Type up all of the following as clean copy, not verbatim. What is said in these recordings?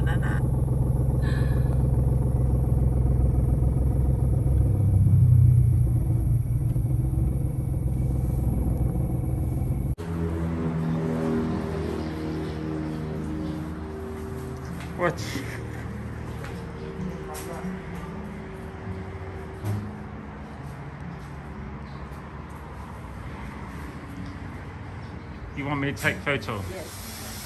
นั้นอ่ะ What? You want me to take photo? Yes.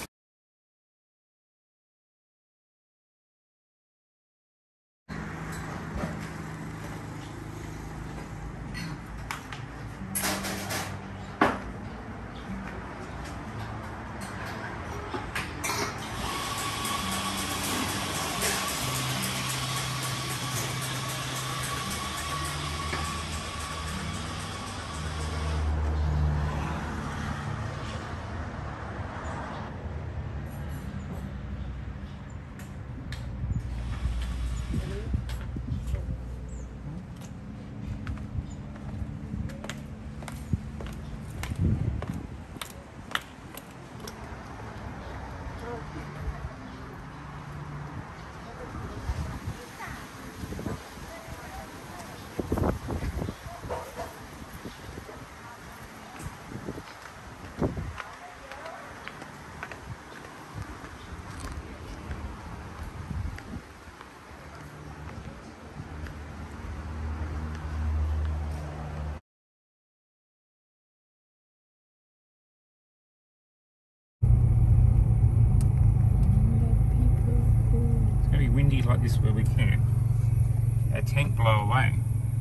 Windy like this where we camp. Our tent blow away.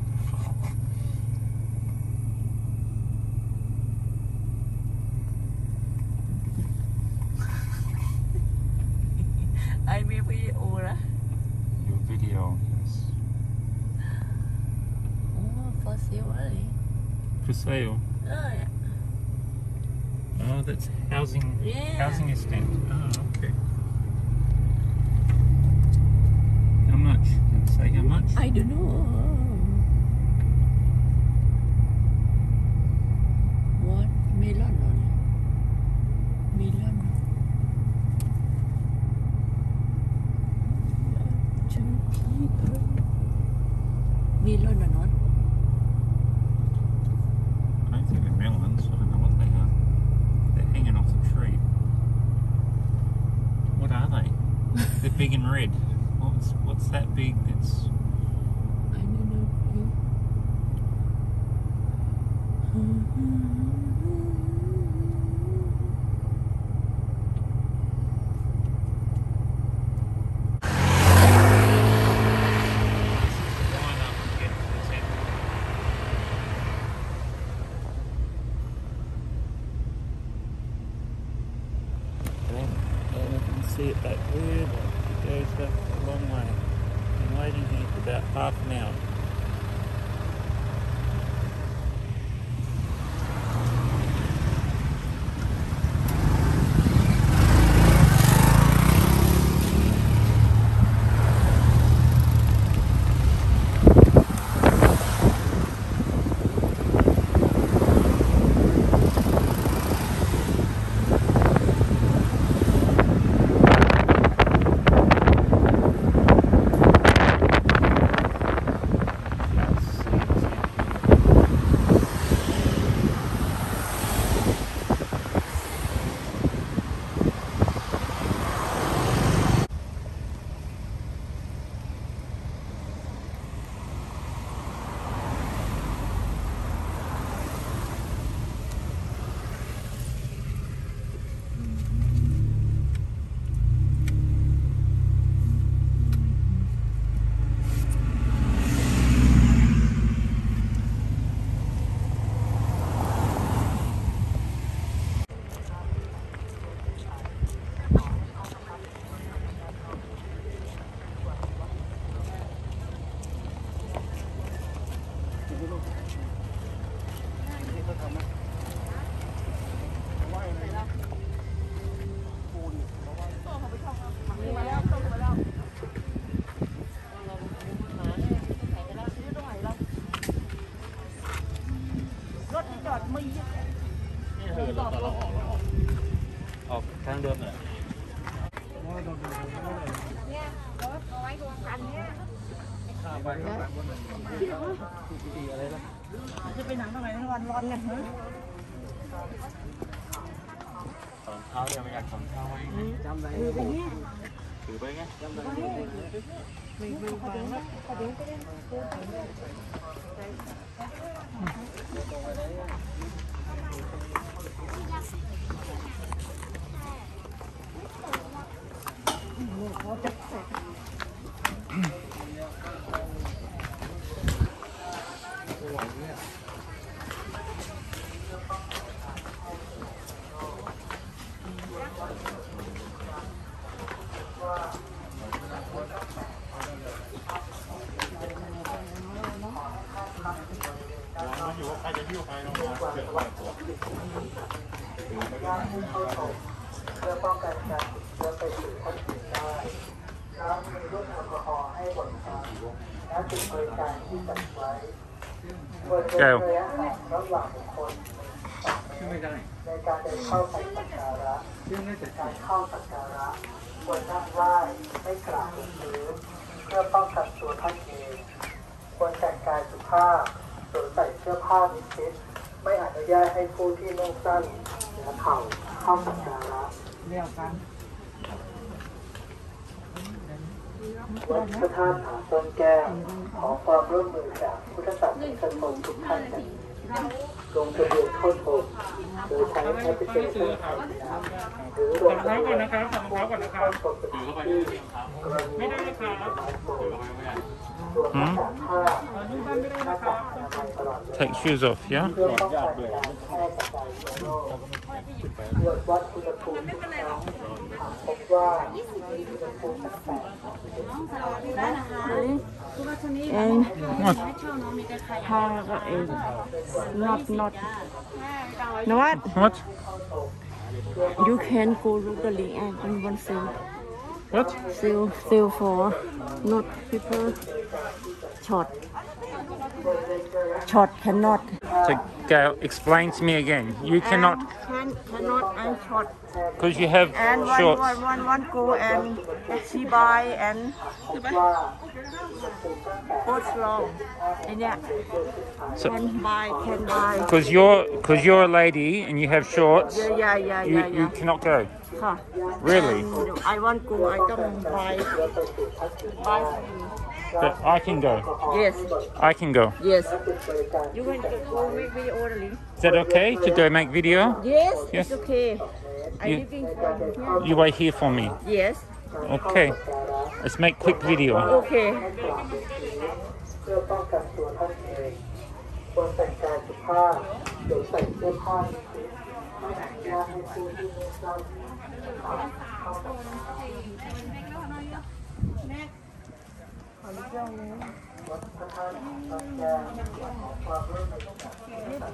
I made video นะ Your video, yes. Oh, for sale อะไร For sale. Oh, that's housing. Yeah. Housing estate. Oh, okay. How much? Did it say how much? I don't know. What? Melon or melon? Two people. Melon or not? I don't think they're melons. I don't know what they are. They're hanging off the tree. What are they? They're big and red. What's that big that's... I don't know. Line up and get to the tent. And you can see it back there. It goes back a long way. Been waiting here for about half an hour. จะไปหนังทำไมทั้งวันร้อนเนี่ยฮะถอนเท้ายังไม่อยากถอนเท้าไว้จำได้ถือไปไงจำได้ไม่ฟังแล้วเพื่อป้องกันการติดเชื้อไปสู่ท่านอื่นได้ล้างมือด้วยแอลกอฮอล์ให้บ่อยครั้งและจุดบริการที่จัดไว้บริเวณระยะห่างระหว่างบุคคล2 เมตรในการเดินเข้าไปสักการะการเข้าสักการะควรนั่งไหว้ไม่กราบลงพื้นเพื่อป้องกันตัวท่านเองควรแต่งกายสุภาพสวมใส่เสื้อผ้ามิดชิดไม่อนุญาตให้ผู้ที่นุ่งสั้นและเข่าเข้าสักการะเรียกกันวัดพระธาตุผาต้นแก้วขอความร่วมมือจากพุทธศาสนิกชนทุกท่านลงทะเบียนเข้าชมโดยใช้แอปพลิเคชันหรือลงทะเบียนเข้าชมสถานที่กรณีไม่ได้นะครับส่วนหน้ากากผ้าหน้ากากอนามัยตลอด Take shoes off, yeah? เพื่อป้องกันการแพร่กระจายเชื้อโรคตรวจวัดอุณหภูมิทุกครั้งพบว่ามีอุณหภูมิตั้งแต่ and What? not no what What? you can go look the link and one What? sale for not people short cannot So, Gail, explain to me again. You cannot, cannot and short because you have and shorts. one go and she buy and post long and yeah So, can buy because you're a lady and you have shorts, you yeah cannot go. huh. Really? And I want go I don't buy But I can go. yes I can go. yes you can go make video orderly Is that okay to go make video? yes Yes. it's okay I You- living for here You wait here for me. yes Okay. Let's make quick video. okay เพื่อป้องกันตัวท่านเองควรแต่งกายสุภาพสวมใส่เสื้อผ้ามิดชิดไม่อนุญาตให้ผู้ที่นุ่งสั้นเข้าสักการะวัดพระธาตุผาต้นแก้วขอความร่วมมือจากผู้ที่นุ่งสั้น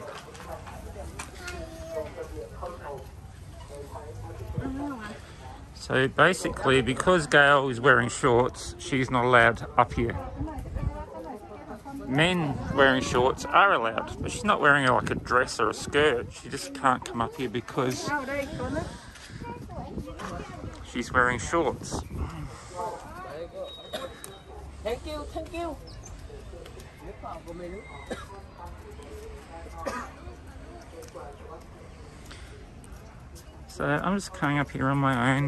ลงทะเบียนเข้าชมโดยใช้แอปพลิเคชัน So basically, because Gail is wearing shorts, she's not allowed up here. Men wearing shorts are allowed, but she's not wearing like a dress or a skirt. She just can't come up here because she's wearing shorts. thank you So I'm just coming up here on my own.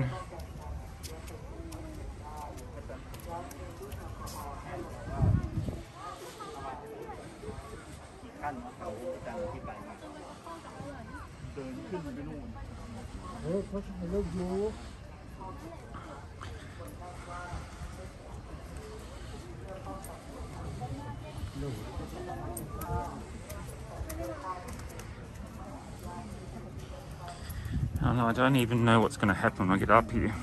I don't know, I don't even know what's going to happen when I get up here.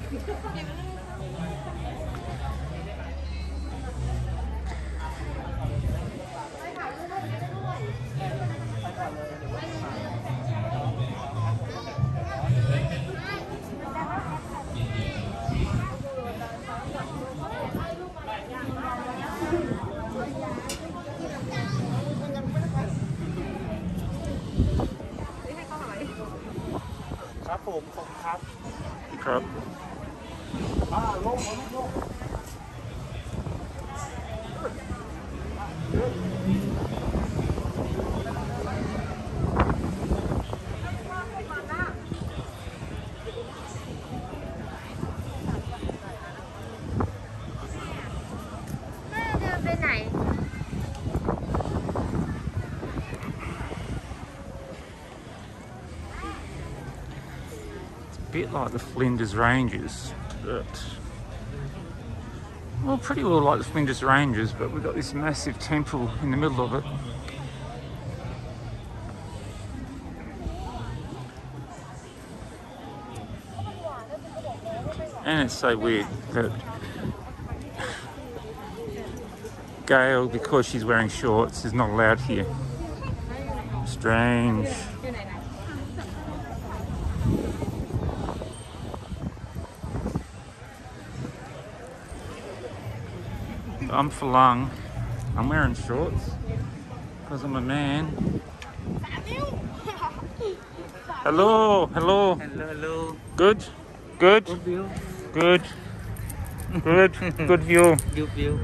ครับผมขอบคุณครับครับแม่เดินไปไหน Bit like the Flinders Ranges, but well, pretty well like the Flinders Ranges, but we've got this massive temple in the middle of it. And it's so weird that Gail, because she's wearing shorts, is not allowed here. Strange. I'm Falang. I'm wearing shorts because I'm a man. Hello, hello. hello Good, good, view good, good, good view. view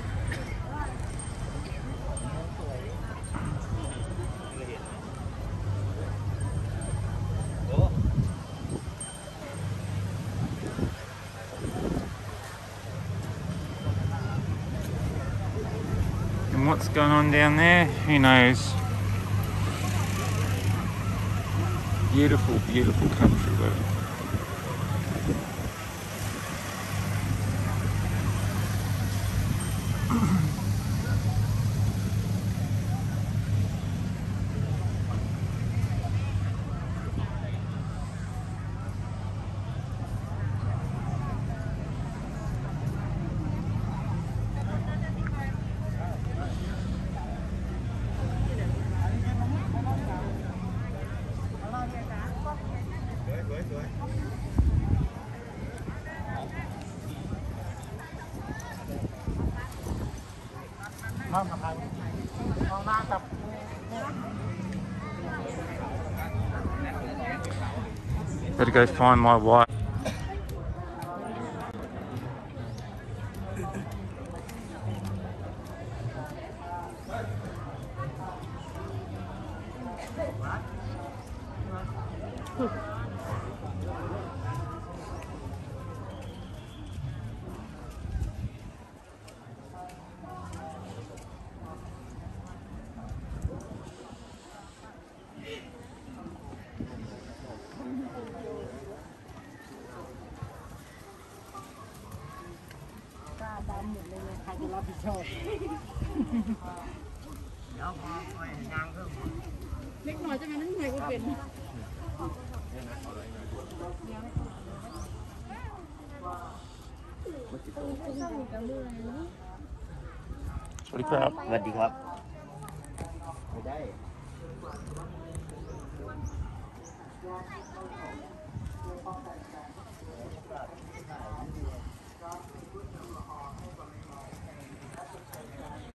And what's going on down there? Who knows? Beautiful, beautiful country though. Better go find my wife.สวัสดีครับสวัสดีครับ